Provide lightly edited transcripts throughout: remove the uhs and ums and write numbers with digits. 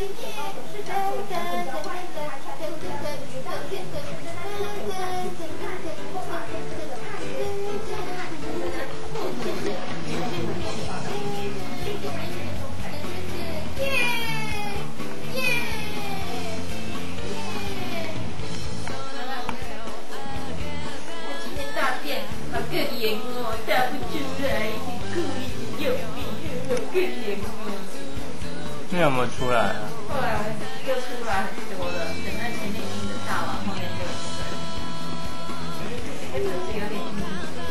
可怜哦，答不出来，故意有病，好可怜哦。 那有没有出来啊？ 后来又出来很多了，等到前面印的大完，后面就开始是有点阴。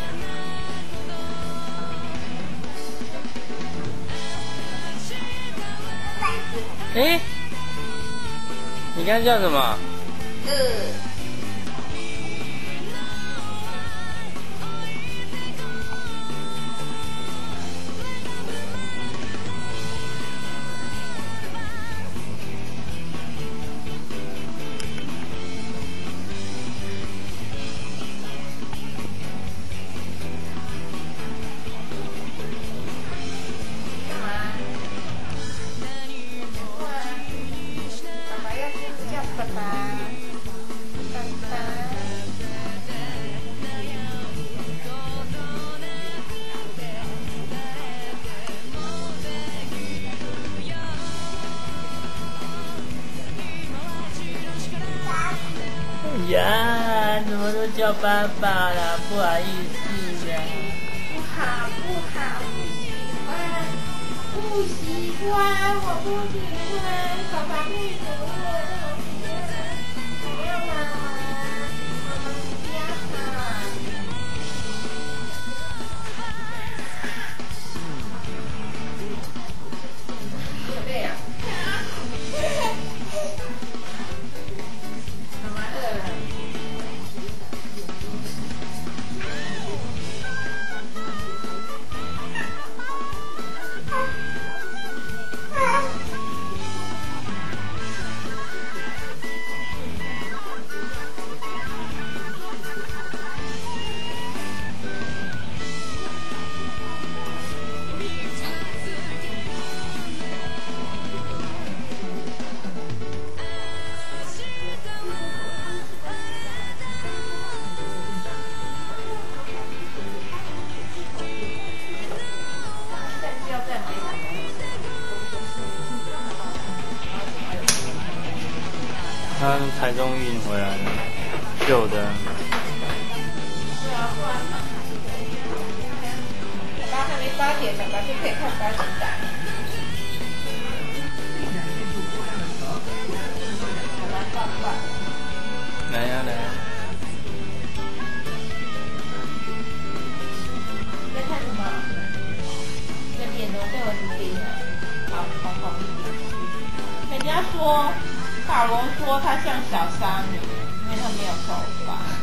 哎，你刚才叫什么？呀，怎么都叫爸爸啦？不好意思呀。 不好，不喜欢，我不喜欢，爸爸不喜欢，不要妈妈，妈妈不要他。准备啊！妈妈饿了。 他台中运回来了，旧的。 对啊，不然爸爸还没8点呢，爸就可以看8点档。 来呀来呀！ 在看什么？你的脸怎么被我淋了？好红一点。人家说。法龙说他像小沙弥，因为他没有头发。